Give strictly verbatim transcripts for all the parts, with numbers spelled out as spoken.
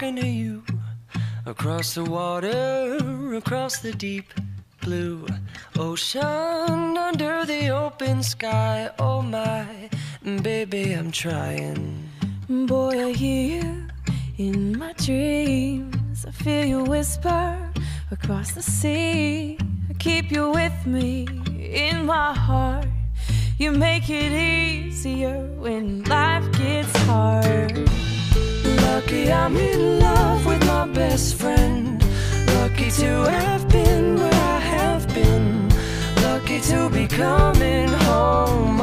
talking to you. Across the water, across the deep blue ocean, under the open sky. Oh my, baby, I'm trying. Boy, I hear you in my dreams. I feel you whisper across the sea. I keep you with me in my heart. You make it easier when life gets hard. Lucky I'm in love with my best friend. Lucky to have been where I have been. Lucky to be coming home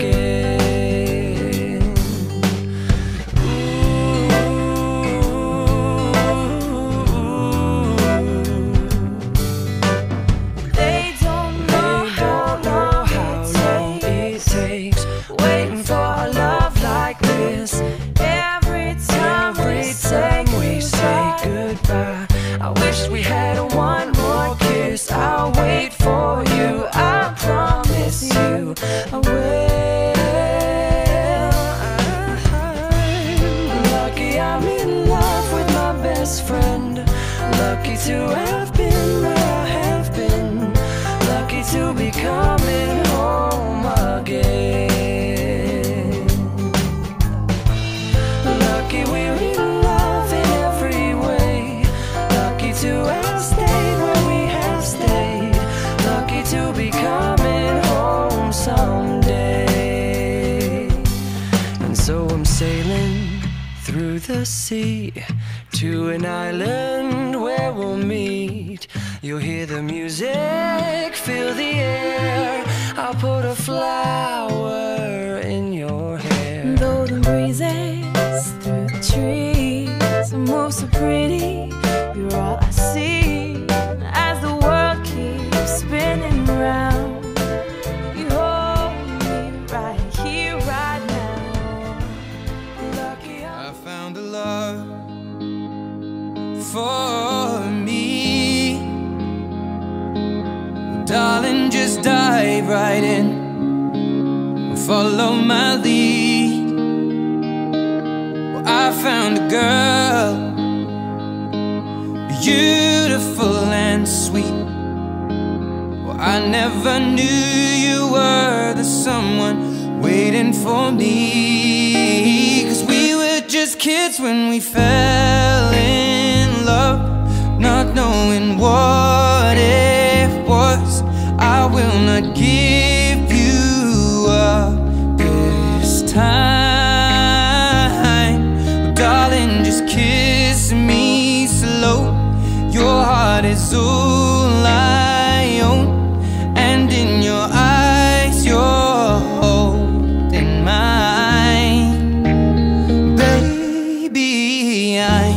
again. They don't know how long it takes waiting for a love like this. Every time Every time we say goodbye, I wish we had one more kiss. I'll wait for you, I promise you I will. I'm lucky I'm in love with my best friend. Lucky to have been where I have been. Lucky to be coming home again. Lucky we're in love in every way. Lucky to have stayed where we have stayed. Lucky to be coming home someday. And so I'm sailing through the sea to an island where we'll meet. You'll hear the music, feel the air. I'll put a flower in your hair. Though the breezes through the trees move so pretty, you're all I see as the world keeps spinning round. You hold me right here, right now. Lucky I'm I found a love for me. Darling, just dive right in and follow my lead. Well, I found a girl, beautiful and sweet. Well, I never knew you were the someone waiting for me. 'Cause we were just kids when we fell in love, not knowing what it was. I will not give you up this time. Oh, darling, just kiss me slow. Your heart is all I own, and in your eyes you're holding mine. Baby, I'm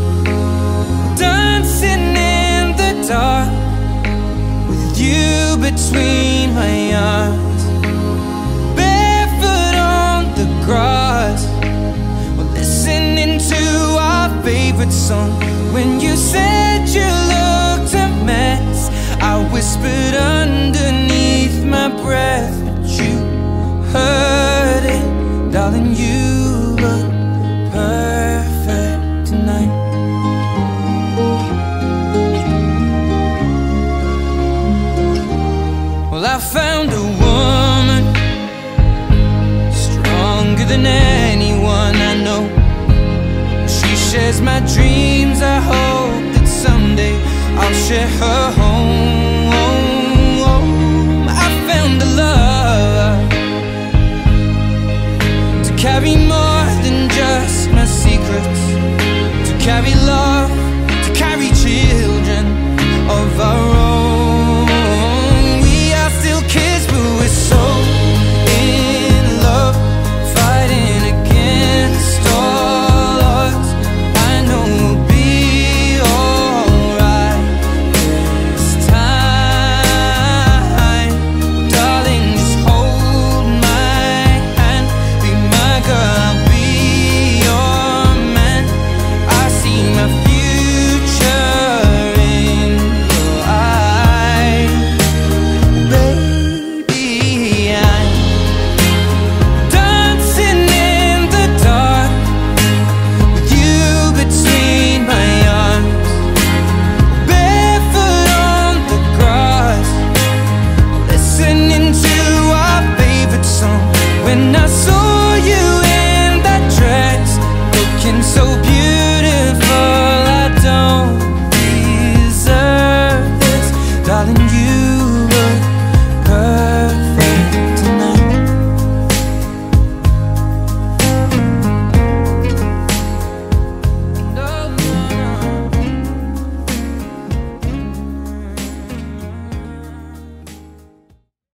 dancing in the dark with you between my arms, barefoot on the grass. We're listening to our favorite song. When you said you looked a mess, I whispered underneath my breath, but you heard it. Darling, you look perfect tonight. Well, I found a woman stronger than anyone I know. She shares my dreams. I hope that someday I'll share her home. I found a love to carry more than just my secrets, to carry love